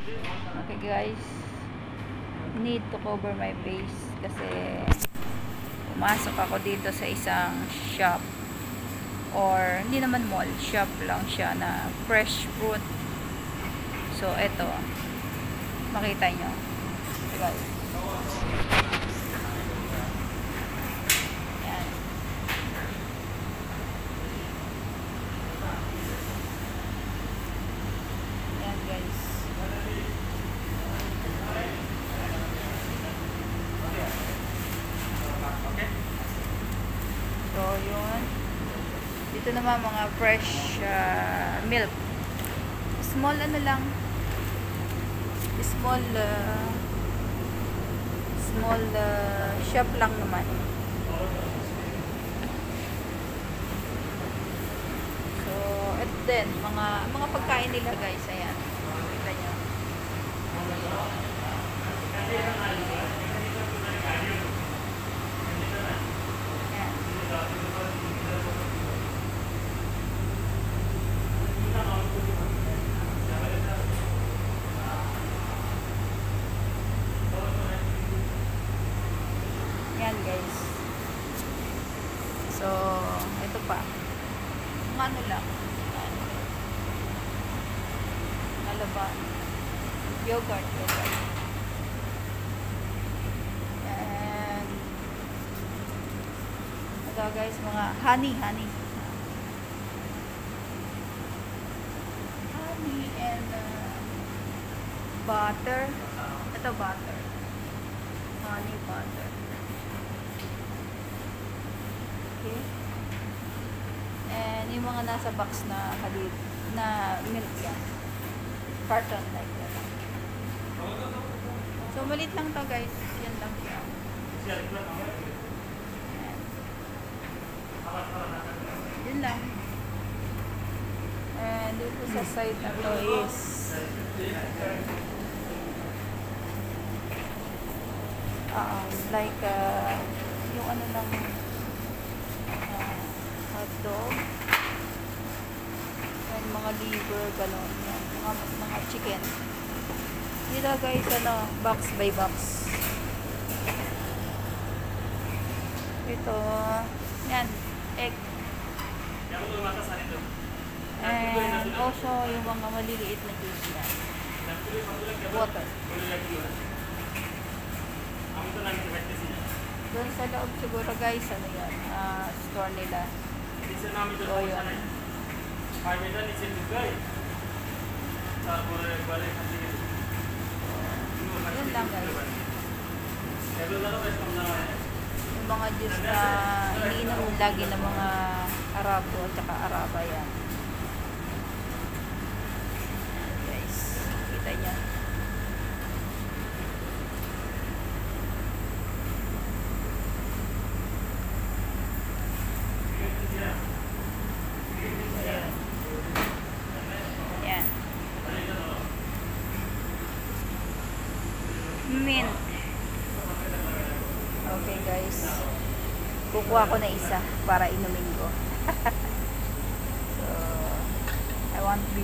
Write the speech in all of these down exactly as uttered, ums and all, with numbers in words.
Okay guys, need to cover my face kasi pumasok ako dito sa isang shop or hindi naman mall, shop lang siya na fresh fruit. So eto, makita nyo guys. Yan. Yan guys. So yun, dito naman mga fresh uh, milk, small ano lang, small uh, small uh, shop lang naman. So at then mga mga pagkain nila guys, ayan, kita nyo. Yan guys. So, ito pa. Kung ano lang. Ano ba? Yogurt, yogurt. And ito guys, mga honey, honey. Honey and uh, butter. Ito butter. Honey, butter. Okay. And yung mga nasa box na halid na milk yan. Carton like that. So malit lang to guys. Yan lang siya. Yun lang. And dito sa side na to is um, like uh, yung ano lang hotdog and mga liver, gano'n, mga, mga chicken. Dito guys, ano, box by box. Ito, yan, egg. And also, yung mga maliliit na juice yan. Water. Doon sa loob siguro guys, ano yan, uh, store nila. So yun. Yun lang guys. Yung mga juice na iniinom lagi ng mga Arabo at saka Araba yan. Guys, kita niya. Mint. Okay guys, kukuha ko na isa para inumin ko. So I want beef.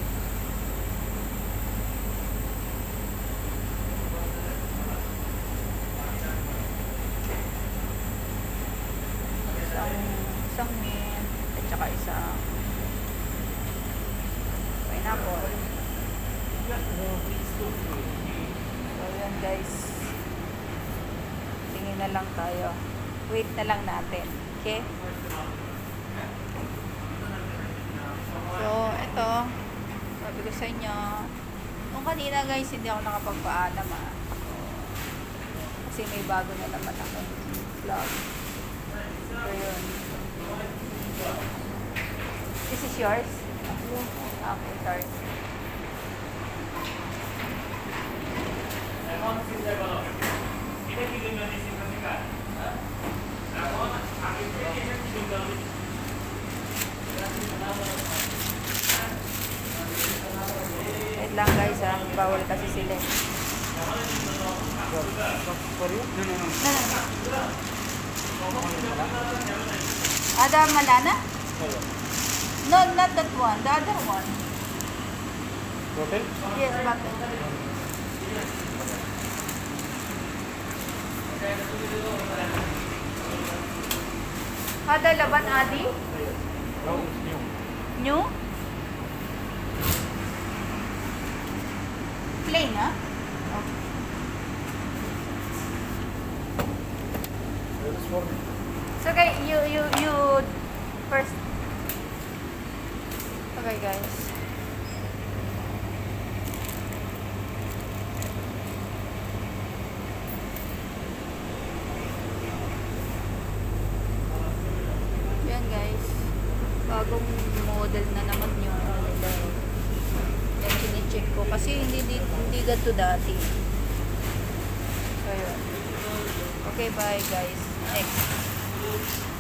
Isang, isang mint at saka isang pineapple. So yun guys, tingin na lang tayo, wait na lang natin, okay? So ito, sabi ko sa inyo nung kanina guys, hindi ako nakapagpaalam ah. So, kasi may bago na naman akong vlog. So yun, this is yours? Okay, sorry. Wait lang guys ha, bawal kasi sila. Ada malana? No, not that one, the other one. Bottle? Yes, bottle. Ada laban adi? No, it's new. New? Plain, ha? Okay. That is for me. So, okay, you, you, you first. Okay, guys. Yan, guys. Bagong model na naman yung ano. Yan, sinicheck ko. Kasi hindi, hindi, hindi ganito dati. So, yun. Okay, bye, guys. Next.